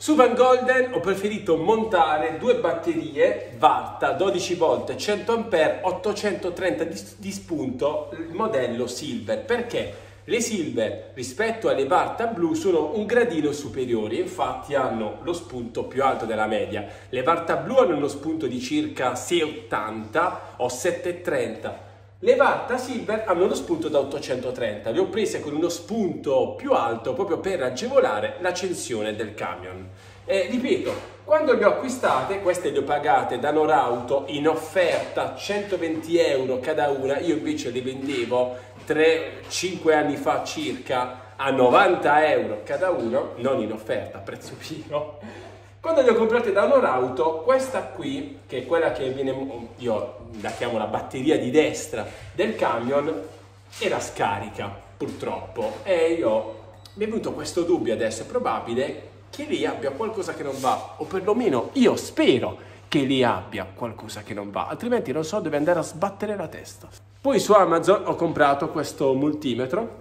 Su Van Golden ho preferito montare due batterie Varta 12 volt 100 A 830 di spunto, il modello Silver, perché le Silver rispetto alle Varta blu sono un gradino superiori, infatti hanno lo spunto più alto della media. Le Varta blu hanno uno spunto di circa 6,80 o 7,30. Le Varta Silver hanno lo spunto da 830, le ho prese con uno spunto più alto proprio per agevolare l'accensione del camion. Ripeto, quando le ho acquistate, queste le ho pagate da Norauto in offerta 120 euro cada una, io invece le vendevo 5 anni fa circa a 90 euro cada uno, non in offerta, a prezzo pieno. Quando le ho comprate da Norauto, questa qui, che è quella che viene, io la chiamo la batteria di destra del camion, era scarica, purtroppo. E mi è venuto questo dubbio adesso, è probabile che lì abbia qualcosa che non va, o perlomeno io spero che lì abbia qualcosa che non va, altrimenti non so dove andare a sbattere la testa. Poi su Amazon ho comprato questo multimetro,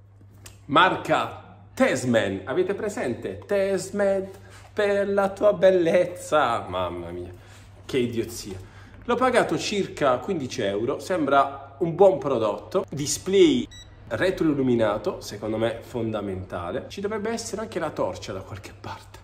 marca Tesman, avete presente? Tesman per la tua bellezza, mamma mia, che idiozia. L'ho pagato circa 15 euro, sembra un buon prodotto, display retroilluminato, secondo me fondamentale, ci dovrebbe essere anche la torcia da qualche parte.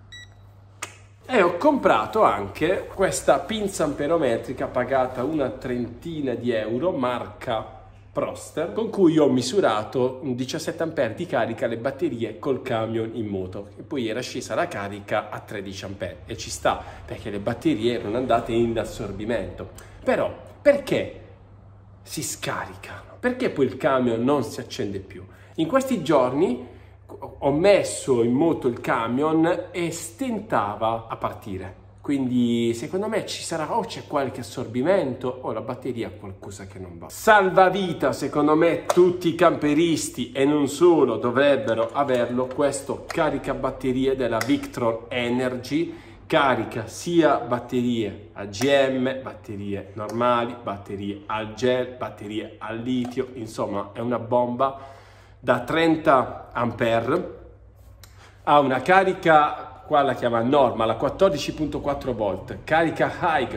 E ho comprato anche questa pinza amperometrica pagata una trentina di euro, marca Proster, con cui ho misurato un 17 A di carica alle batterie col camion in moto, e poi era scesa la carica a 13 A e ci sta, perché le batterie erano andate in assorbimento. Però perché si scaricano? Perché poi il camion non si accende più? In questi giorni ho messo in moto il camion e stentava a partire, quindi secondo me ci sarà, o c'è qualche assorbimento o la batteria ha qualcosa che non va. Salvavita, secondo me tutti i camperisti e non solo dovrebbero averlo, questo caricabatterie della Victron Energy. Carica sia batterie AGM, batterie normali, batterie al gel, batterie al litio, insomma è una bomba da 30 ampere, ha una carica, qua la chiama normal, a 14.4 volt, carica high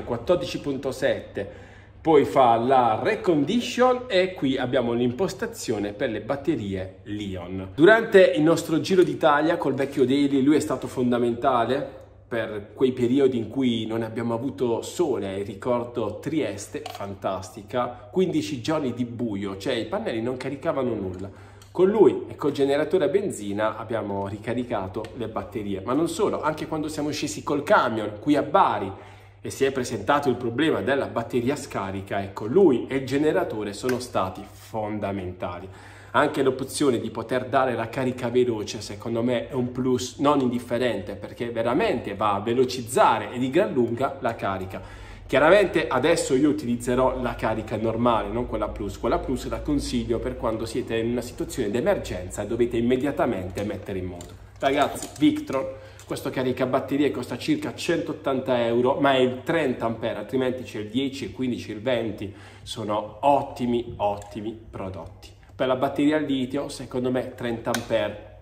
14.7, poi fa la recondition e qui abbiamo l'impostazione per le batterie Li-ion. Durante il nostro Giro d'Italia col vecchio Daily lui è stato fondamentale per quei periodi in cui non abbiamo avuto sole, ricordo Trieste, fantastica, 15 giorni di buio, cioè i pannelli non caricavano nulla. Con lui e col generatore a benzina abbiamo ricaricato le batterie, ma non solo, anche quando siamo scesi col camion qui a Bari e si è presentato il problema della batteria scarica, ecco, lui e il generatore sono stati fondamentali. Anche l'opzione di poter dare la carica veloce, secondo me, è un plus non indifferente, perché veramente va a velocizzare e di gran lunga la carica. Chiaramente adesso io utilizzerò la carica normale, non quella plus. Quella plus la consiglio per quando siete in una situazione di emergenza e dovete immediatamente mettere in moto. Ragazzi, Victron, questo caricabatterie costa circa 180 euro, ma è il 30 ampere, altrimenti c'è il 10, il 15, il 20. Sono ottimi prodotti. Per la batteria al litio, secondo me 30 ampere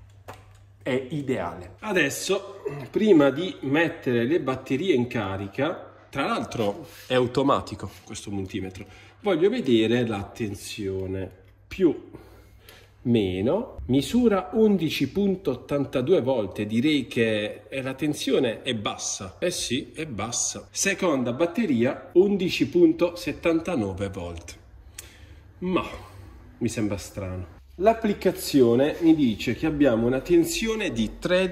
è ideale. Adesso, prima di mettere le batterie in carica, tra l'altro è automatico questo multimetro, voglio vedere la tensione più meno, misura 11.82 volt, direi che la tensione è bassa, eh sì, è bassa. Seconda batteria 11.79 volt, ma mi sembra strano. L'applicazione mi dice che abbiamo una tensione di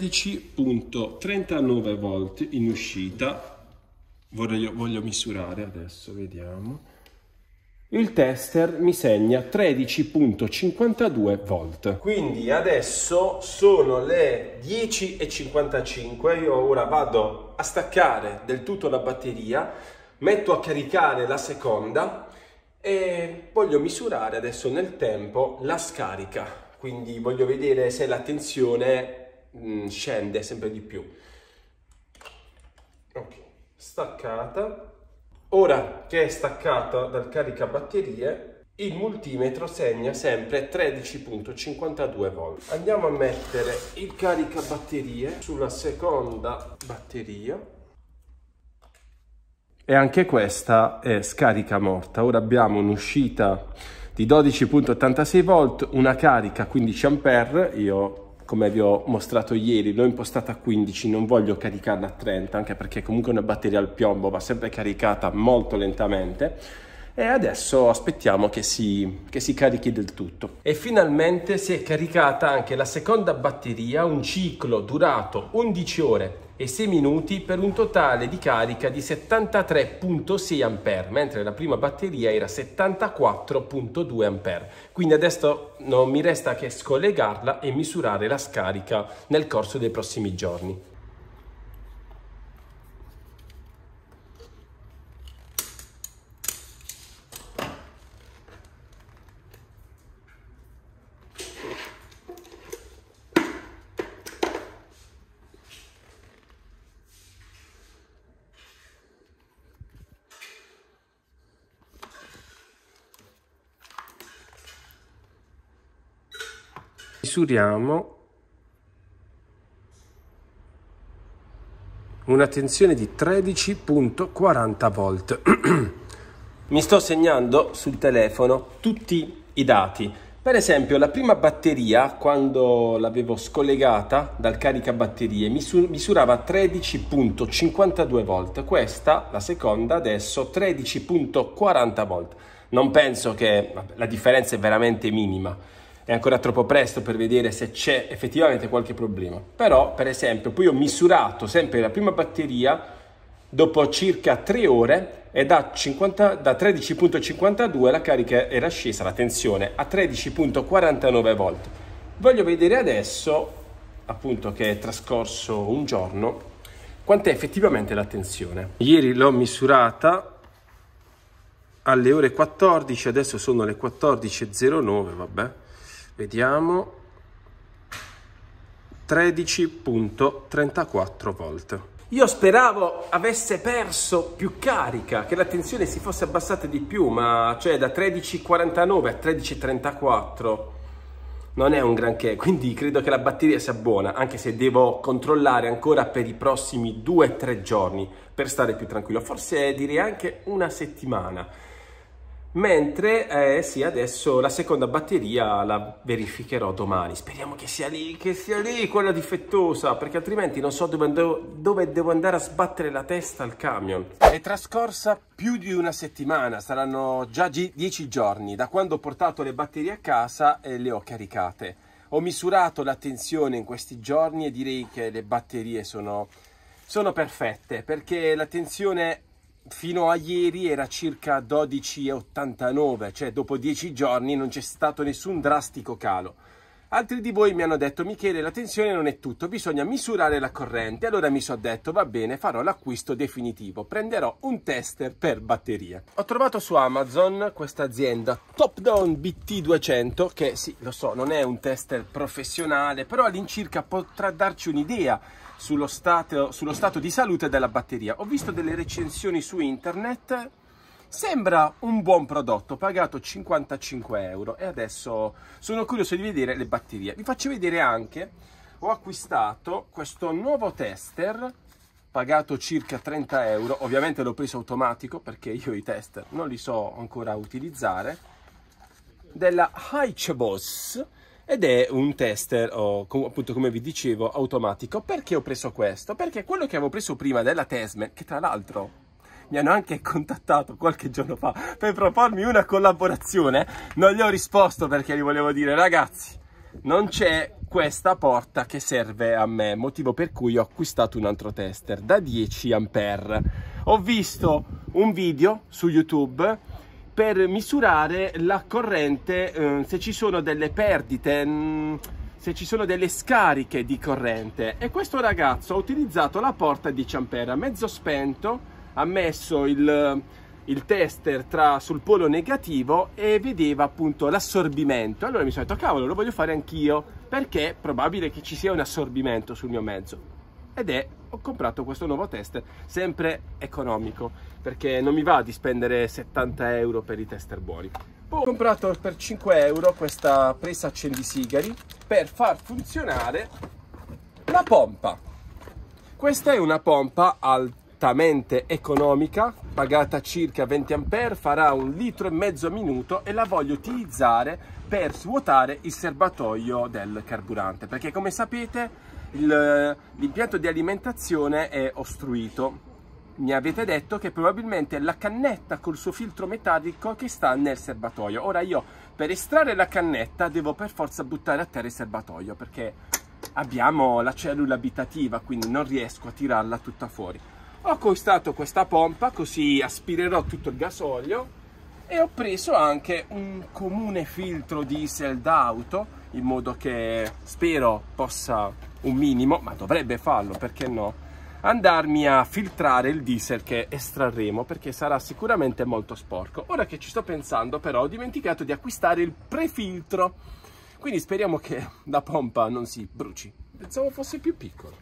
13.39 volt in uscita. Voglio misurare adesso, vediamo. Il tester mi segna 13.52 volt. Quindi adesso sono le 10:55. Io ora vado a staccare del tutto la batteria, metto a caricare la seconda e voglio misurare adesso nel tempo la scarica, quindi voglio vedere se la tensione scende sempre di più. Ok, staccata. Ora che è staccata dal caricabatterie il multimetro segna sempre 13.52 volt. Andiamo a mettere il caricabatterie sulla seconda batteria. E anche questa è scarica morta. Ora abbiamo un'uscita di 12.86 volt, una carica 15 ampere. Io, come vi ho mostrato ieri, l'ho impostata a 15, non voglio caricarla a 30, anche perché comunque una batteria al piombo va sempre caricata molto lentamente. E adesso aspettiamo che si carichi del tutto. E finalmente si è caricata anche la seconda batteria, un ciclo durato 11 ore e 6 minuti per un totale di carica di 73.6 ampere, mentre la prima batteria era 74.2 ampere. Quindi adesso non mi resta che scollegarla e misurare la scarica nel corso dei prossimi giorni. Misuriamo una tensione di 13.40 volt. Mi sto segnando sul telefono tutti i dati. Per esempio, la prima batteria, quando l'avevo scollegata dal caricabatterie, misurava 13.52 volt. Questa, la seconda, adesso 13.40 volt. Non penso che la differenza è veramente minima. È ancora troppo presto per vedere se c'è effettivamente qualche problema. Però, per esempio, poi ho misurato sempre la prima batteria dopo circa 3 ore e da 13.52 la carica era scesa, la tensione, a 13.49 volt. Voglio vedere adesso, appunto che è trascorso un giorno, quant'è effettivamente la tensione. Ieri l'ho misurata alle ore 14, adesso sono le 14.09, vabbè. Vediamo, 13.34 volt. Io speravo avesse perso più carica, che la tensione si fosse abbassata di più, ma cioè da 13.49 a 13.34 non è un granché, quindi credo che la batteria sia buona, anche se devo controllare ancora per i prossimi 2-3 giorni per stare più tranquillo, forse direi anche una settimana. Mentre sì, adesso la seconda batteria la verificherò domani. Speriamo che sia lì quella difettosa, perché altrimenti non so dove devo andare a sbattere la testa al camion. È trascorsa più di una settimana, saranno già 10 giorni da quando ho portato le batterie a casa e le ho caricate. Ho misurato la tensione in questi giorni e direi che le batterie sono perfette, perché la tensione fino a ieri era circa 12,89, cioè dopo 10 giorni non c'è stato nessun drastico calo. Altri di voi mi hanno detto: Michele, la tensione non è tutto, bisogna misurare la corrente. Allora mi sono detto: va bene, farò l'acquisto definitivo, prenderò un tester per batterie. Ho trovato su Amazon questa azienda Topdown BT200, che sì, lo so, non è un tester professionale, però all'incirca potrà darci un'idea sullo stato di salute della batteria. Ho visto delle recensioni su internet, sembra un buon prodotto, pagato 55 euro, e adesso sono curioso di vedere le batterie. Vi faccio vedere anche, ho acquistato questo nuovo tester, pagato circa 30 euro, ovviamente l'ho preso automatico perché io i tester non li so ancora utilizzare, della HiCBOS. Ed è un tester, appunto come vi dicevo, automatico. Perché ho preso questo? Perché quello che avevo preso prima della Testmed, che tra l'altro mi hanno anche contattato qualche giorno fa per propormi una collaborazione, non gli ho risposto perché gli volevo dire: ragazzi, non c'è questa porta che serve a me, motivo per cui ho acquistato un altro tester da 10 ampere. Ho visto un video su YouTube per misurare la corrente, se ci sono delle perdite, se ci sono delle scariche di corrente, e questo ragazzo ha utilizzato la porta 10 ampere a mezzo spento, ha messo il tester sul polo negativo e vedeva appunto l'assorbimento. Allora mi sono detto: cavolo, lo voglio fare anch'io, perché è probabile che ci sia un assorbimento sul mio mezzo. ho comprato questo nuovo tester, sempre economico, perché non mi va di spendere 70 euro per i tester buoni. Poi ho comprato per 5 euro questa presa accendisigari per far funzionare la pompa. Questa è una pompa altamente economica, pagata circa 20 A, farà 1,5 litri a minuto e la voglio utilizzare per svuotare il serbatoio del carburante, perché come sapete l'impianto di alimentazione è ostruito. Mi avete detto che probabilmente è la cannetta col suo filtro metallico che sta nel serbatoio. Ora io per estrarre la cannetta devo per forza buttare a terra il serbatoio, perché abbiamo la cellula abitativa, quindi non riesco a tirarla tutta fuori. Ho acquistato questa pompa, così aspirerò tutto il gasolio, e ho preso anche un comune filtro diesel d'auto, in modo che spero possa un minimo, ma dovrebbe farlo, perché no, andarmi a filtrare il diesel che estrarremo, perché sarà sicuramente molto sporco. Ora che ci sto pensando, però, ho dimenticato di acquistare il prefiltro, quindi speriamo che la pompa non si bruci. Pensavo fosse più piccolo.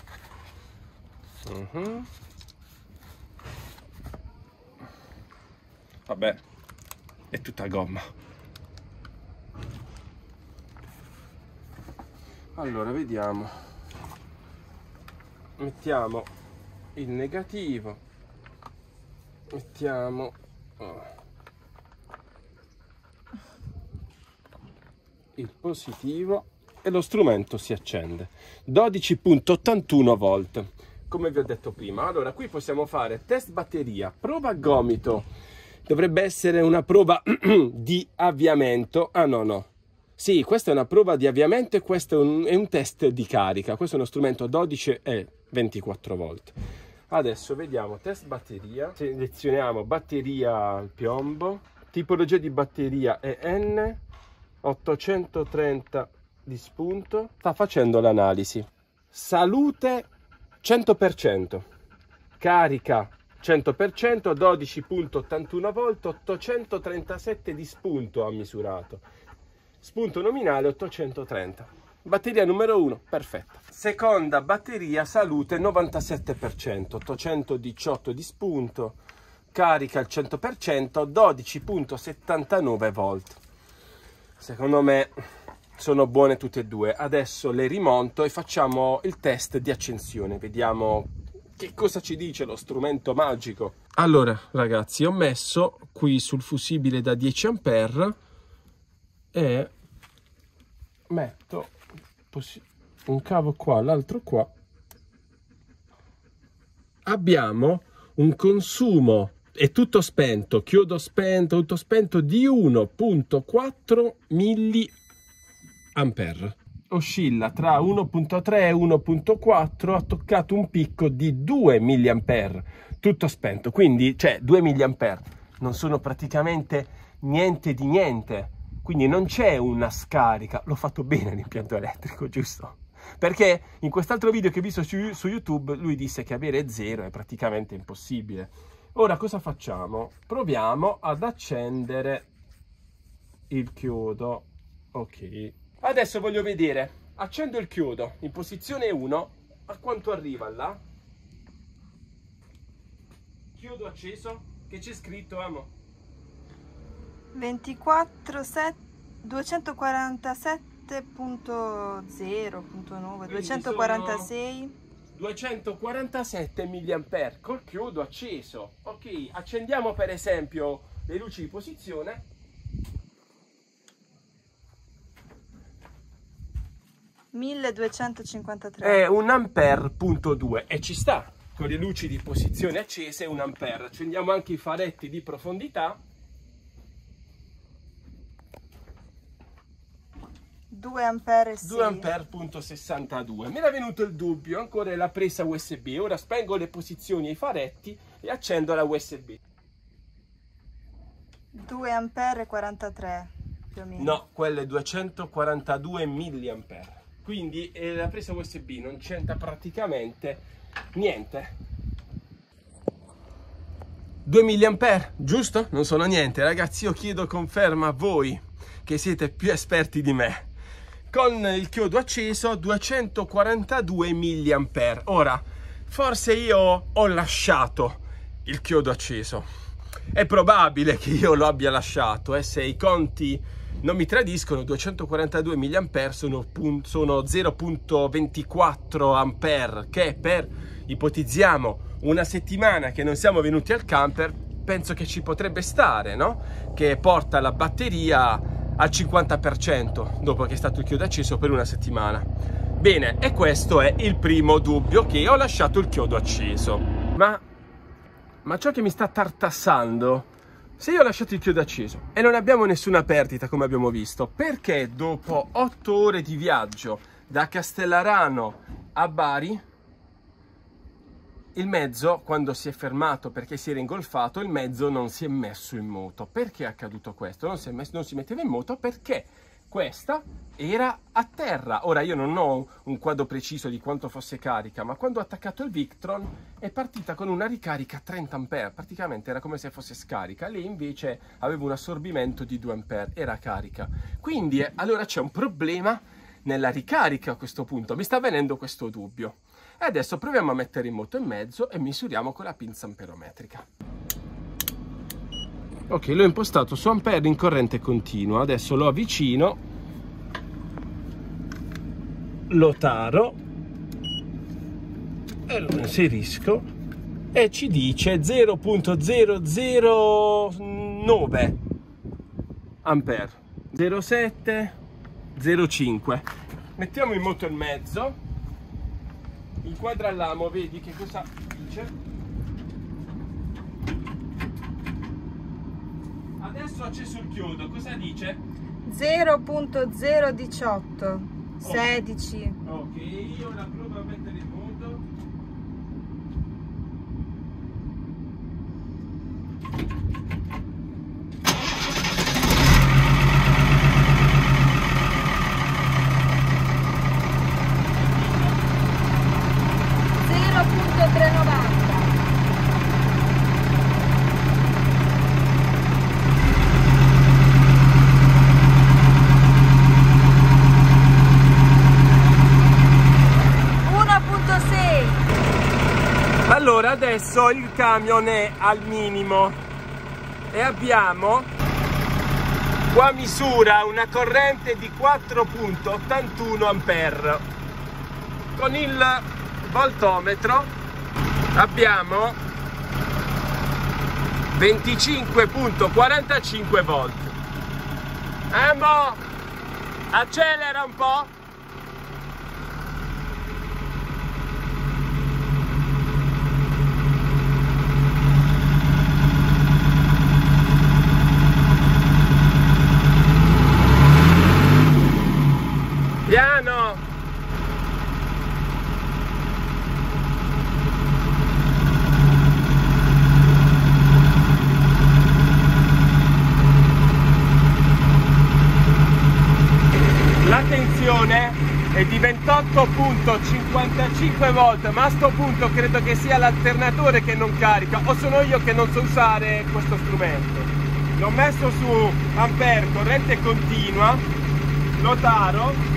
Vabbè, è tutta gomma. Allora, vediamo. Mettiamo il negativo. Mettiamo il positivo e lo strumento si accende. 12.81 volt, come vi ho detto prima. Allora, qui possiamo fare test batteria, prova gomito. Dovrebbe essere una prova di avviamento. Ah no. Sì, questa è una prova di avviamento e questo è un test di carica. Questo è uno strumento 12 e 24 volt. Adesso vediamo test batteria. Selezioniamo batteria al piombo. Tipologia di batteria EN. 830 di spunto. Sta facendo l'analisi. Salute 100%. Carica 100%, 12.81 volt, 837 di spunto ha misurato. Spunto nominale 830. Batteria numero 1, perfetta. Seconda batteria, salute 97%, 818 di spunto, carica al 100%, 12.79 volt. Secondo me sono buone tutte e due. Adesso le rimonto e facciamo il test di accensione. Vediamo che cosa ci dice lo strumento magico. Allora ragazzi, ho messo qui sul fusibile da 10 A e metto un cavo qua, l'altro qua. Abbiamo un consumo, è tutto spento, chiodo spento, tutto spento, di 1.4 mA. Oscilla tra 1.3 e 1.4, ha toccato un picco di 2 mA, tutto spento, quindi cioè 2 mA non sono praticamente niente di niente, quindi non c'è una scarica. L'ho fatto bene l'impianto elettrico, giusto? Perché in quest'altro video che ho visto su YouTube lui disse che avere 0 è praticamente impossibile. Ora cosa facciamo? Proviamo ad accendere il chiodo. Ok. Adesso voglio vedere, accendo il chiodo in posizione 1, a quanto arriva là? Chiodo acceso, che c'è scritto, amo? 247.0.9, 246. 247 mA col chiodo acceso. Ok, accendiamo per esempio le luci di posizione. 1253. È 1 A.2 e ci sta. Con le luci di posizione accese 1 A. Accendiamo anche i faretti di profondità. 2 ampere, 2 A.62. Mi era venuto il dubbio, ancora la presa USB. Ora spengo le posizioni e i faretti e accendo la USB. 2 ampere 43 più o meno. No, quello è 242 mA. Quindi la presa USB non c'entra praticamente niente. 2 mA, giusto? Non sono niente, ragazzi. Io chiedo conferma a voi che siete più esperti di me. con il chiodo acceso 242 mA. Ora, forse io ho lasciato il chiodo acceso. È probabile che io lo abbia lasciato, se i conti non mi tradiscono. 242 mA sono 0,24 ampere, che per, ipotizziamo, una settimana che non siamo venuti al camper, penso che ci potrebbe stare, no? Che porta la batteria al 50% dopo che è stato il chiodo acceso per una settimana. Bene, e questo è il primo dubbio, che ho lasciato il chiodo acceso. Ma ciò che mi sta tartassando, se io ho lasciato il chiodo acceso e non abbiamo nessuna perdita, come abbiamo visto, perché dopo 8 ore di viaggio da Castellarano a Bari, il mezzo, quando si è fermato perché si era ingolfato, il mezzo non si è messo in moto? Perché è accaduto questo? Non si metteva in moto perché questa era a terra. Ora, io non ho un quadro preciso di quanto fosse carica, ma quando ho attaccato il Victron è partita con una ricarica 30 A, praticamente era come se fosse scarica. Lì invece aveva un assorbimento di 2 A, era carica. Quindi allora c'è un problema nella ricarica a questo punto, mi sta venendo questo dubbio. E adesso proviamo a mettere in moto in mezzo e misuriamo con la pinza amperometrica. Ok, l'ho impostato su ampere in corrente continua. Adesso lo avvicino, lo taro e lo inserisco e ci dice 0,009 ampere, 0,7, 0,5. Mettiamo in moto in mezzo. Il quadrallamo, vedi che cosa dice? Adesso ho acceso il chiodo, cosa dice? 0.018, 16. Ok, io la provo a mettere in moto. Allora adesso il camion è al minimo e abbiamo qua, misura una corrente di 4,81 ampere. Con il voltometro abbiamo 25,45 volt. Mo accelera un po'. Piano! La tensione è di 28,55 volt, ma a sto punto credo che sia l'alternatore che non carica, o sono io che non so usare questo strumento. L'ho messo su ampere, corrente continua, lo taro.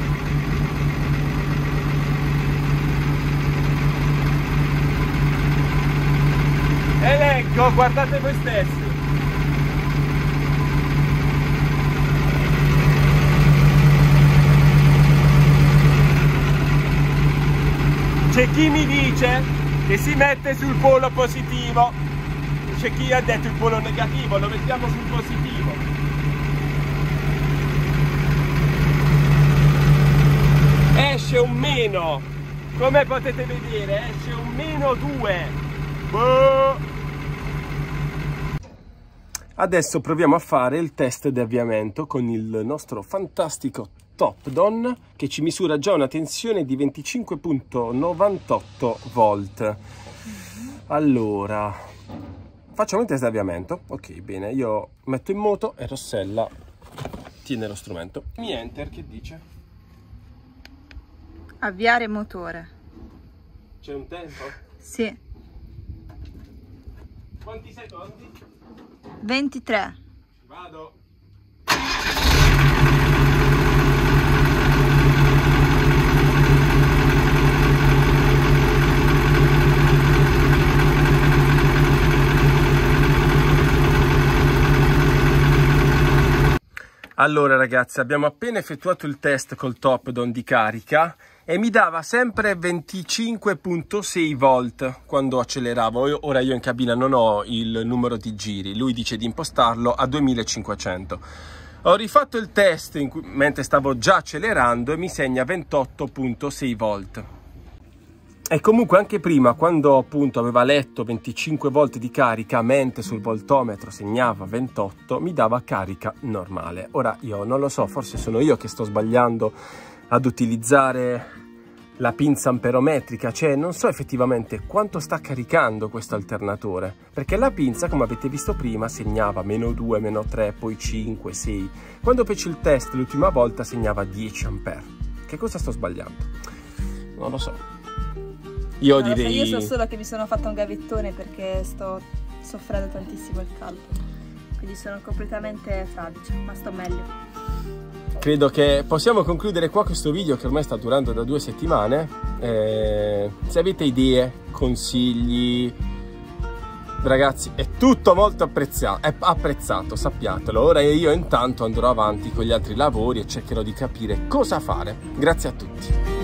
E leggo, guardate voi stessi. C'è chi mi dice che si mette sul polo positivo, c'è chi ha detto il polo negativo, lo mettiamo sul positivo. Esce un meno, come potete vedere, esce un -2. Boh. Adesso proviamo a fare il test di avviamento con il nostro fantastico Topdon, che ci misura già una tensione di 25,98 volt. Allora, facciamo il test di avviamento. Ok, bene, io metto in moto e Rossella tiene lo strumento. Mi enter, che dice? Avviare motore. C'è un tempo? Sì. Quanti secondi? 23. Vado. Allora ragazzi, abbiamo appena effettuato il test col top down di carica e mi dava sempre 25.6 volt quando acceleravo. Ora io in cabina non ho il numero di giri, lui dice di impostarlo a 2500. Ho rifatto il test mentre stavo già accelerando e mi segna 28.6 volt. E comunque anche prima, quando appunto aveva letto 25 volt di carica, mentre sul voltometro segnava 28, mi dava carica normale. Ora io non lo so, forse sono io che sto sbagliando ad utilizzare la pinza amperometrica, cioè non so effettivamente quanto sta caricando questo alternatore, perché la pinza, come avete visto prima, segnava -2, -3, poi 5, 6. Quando feci il test l'ultima volta segnava 10 ampere. Che cosa sto sbagliando? Non lo so. Io direi... Io so solo che mi sono fatta un gavettone perché sto soffrendo tantissimo il caldo, quindi sono completamente fradicia, ma sto meglio. Credo che possiamo concludere qua questo video che ormai sta durando da 2 settimane. Se avete idee, consigli, ragazzi, è tutto molto apprezzato, sappiatelo. Ora io intanto andrò avanti con gli altri lavori e cercherò di capire cosa fare. Grazie a tutti.